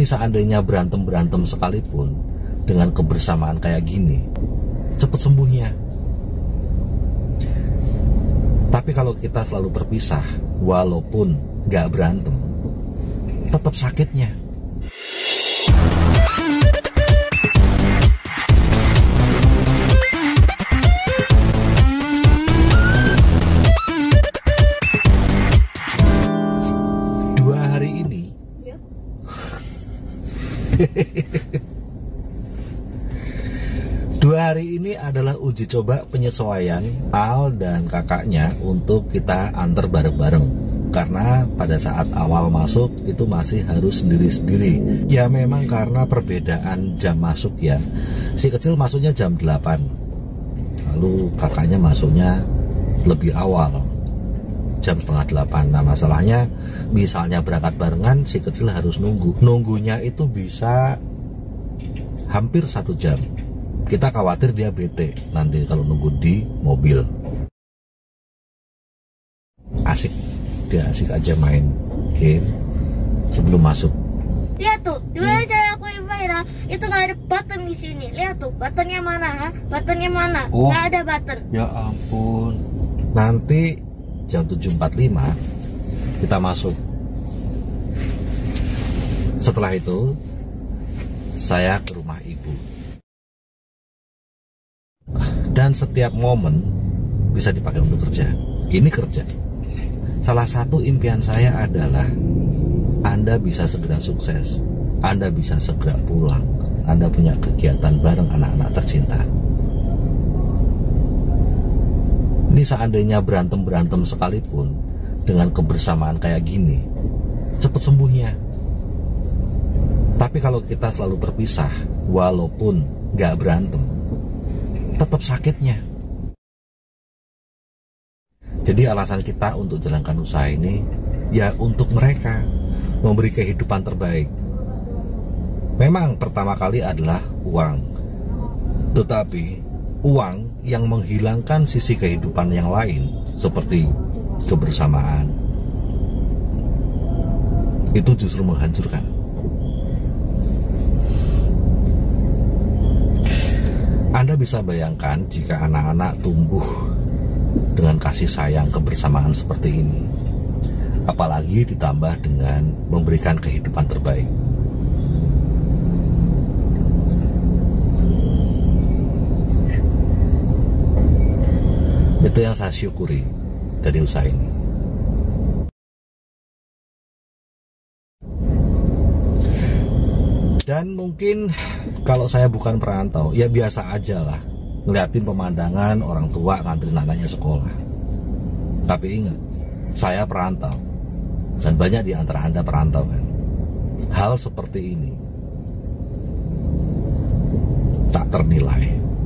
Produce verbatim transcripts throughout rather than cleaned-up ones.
Ini seandainya berantem-berantem sekalipun, dengan kebersamaan kayak gini, cepet sembuhnya. Tapi kalau kita selalu terpisah, walaupun gak berantem, tetap sakitnya. Dua hari ini ya. Dua hari ini adalah uji coba penyesuaian Al dan kakaknya untuk kita antar bareng-bareng. Karena pada saat awal masuk itu masih harus sendiri-sendiri. Ya memang karena perbedaan jam masuk ya. Si kecil masuknya jam delapan. Lalu kakaknya masuknya lebih awal, jam setengah delapan. Nah masalahnya misalnya berangkat barengan, si kecil harus nunggu. Nunggunya itu bisa hampir satu jam. Kita khawatir dia bete nanti kalau nunggu di mobil. Asik, dia asik aja main game sebelum masuk. Lihat tuh, dua cara aku Ira, itu nggak ada button di sini. Lihat tuh, buttonnya mana? Ha? Buttonnya mana? Oh, nggak ada button. Ya ampun. Nanti jam tujuh empat puluh lima kita masuk. Setelah itu saya ke rumah ibu. Dan setiap momen bisa dipakai untuk kerja. Ini kerja. Salah satu impian saya adalah Anda bisa segera sukses, Anda bisa segera pulang, Anda punya kegiatan bareng anak-anak tercinta. Ini seandainya berantem-berantem sekalipun, dengan kebersamaan kayak gini, cepet sembuhnya. Tapi kalau kita selalu terpisah, walaupun gak berantem, tetap sakitnya. Jadi alasan kita untuk jalankan usaha ini ya untuk mereka, memberi kehidupan terbaik. Memang pertama kali adalah uang, tetapi uang yang menghilangkan sisi kehidupan yang lain seperti kebersamaan itu justru menghancurkan. Anda bisa bayangkan jika anak-anak tumbuh dengan kasih sayang kebersamaan seperti ini, apalagi ditambah dengan memberikan kehidupan terbaik. Itu yang saya syukuri dari usaha ini. Dan mungkin kalau saya bukan perantau, ya biasa aja lah ngeliatin pemandangan orang tua nganterin anaknya sekolah. Tapi ingat, saya perantau, dan banyak di antara Anda perantau kan. Hal seperti ini tak ternilai.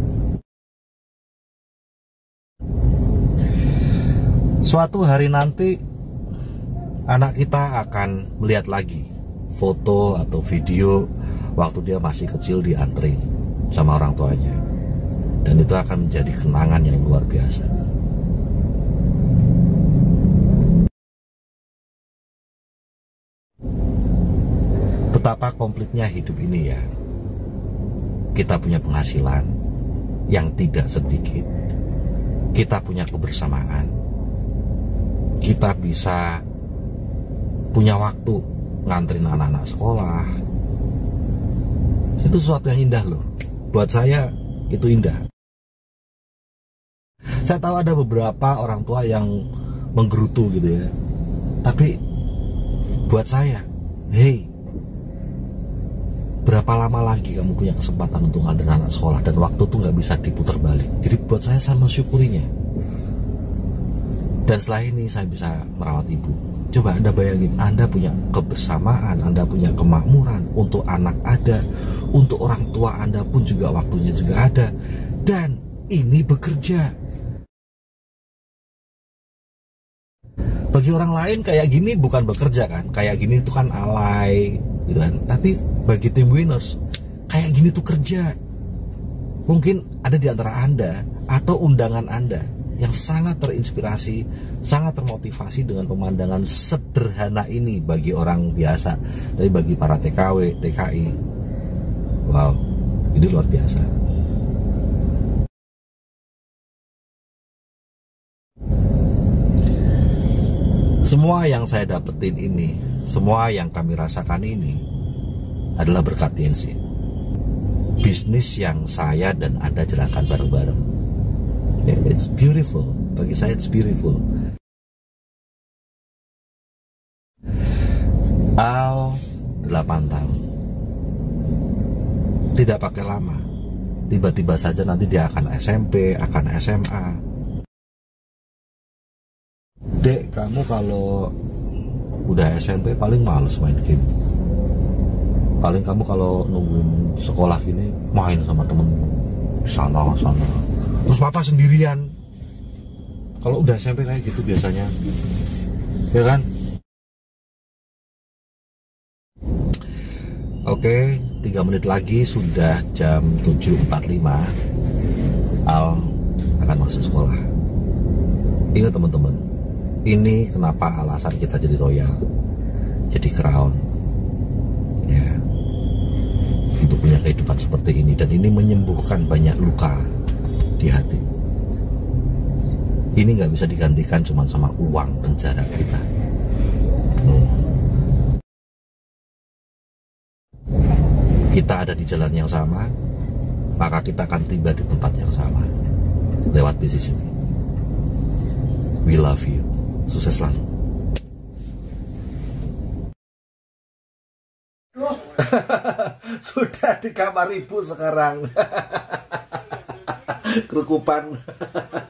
Suatu hari nanti anak kita akan melihat lagi foto atau video waktu dia masih kecil dianterin sama orang tuanya. Dan itu akan menjadi kenangan yang luar biasa. Betapa komplitnya hidup ini ya. Kita punya penghasilan yang tidak sedikit. Kita punya kebersamaan. Kita bisa punya waktu nganterin anak-anak sekolah. Itu sesuatu yang indah loh. Buat saya itu indah. Saya tahu ada beberapa orang tua yang menggerutu gitu ya. Tapi buat saya, hey, berapa lama lagi kamu punya kesempatan untuk nganterin anak sekolah dan waktu tuh nggak bisa diputar balik. Jadi buat saya, saya mensyukurinya. Dan setelah ini saya bisa merawat ibu. Coba Anda bayangin, Anda punya kebersamaan, Anda punya kemakmuran, untuk anak ada, untuk orang tua Anda pun juga waktunya juga ada. Dan ini bekerja. Bagi orang lain kayak gini bukan bekerja kan, kayak gini itu kan alay gitu kan. Tapi bagi tim winners kayak gini tuh kerja. Mungkin ada di antara Anda atau undangan Anda yang sangat terinspirasi, sangat termotivasi dengan pemandangan sederhana ini bagi orang biasa, tapi bagi para T K W, T K I, wow, ini luar biasa. Semua yang saya dapetin ini, semua yang kami rasakan ini adalah berkat T N C. Bisnis yang saya dan Anda jalankan bareng-bareng. Yeah, it's beautiful. Bagi saya it's beautiful. Al delapan tahun. Tidak pakai lama. Tiba-tiba saja nanti dia akan S M P, akan S M A. Dek, kamu kalau udah S M P paling males main game. Paling kamu kalau nungguin sekolah gini main sama temen sana sana. Terus papa sendirian. Kalau udah S M P kayak gitu biasanya, ya kan? Oke, tiga menit lagi sudah jam tujuh empat puluh lima. Al akan masuk sekolah. Ingat teman-teman, ini kenapa alasan kita jadi royal, jadi crown, ya, untuk punya kehidupan seperti ini. Dan ini menyembuhkan banyak luka di hati. Ini nggak bisa digantikan cuma sama uang penjara kita. hmm. Kita ada di jalan yang sama, maka kita akan tiba di tempat yang sama lewat bisnis ini. We love you. Sukses selalu. Sudah di kamar ibu sekarang. Kerukupan.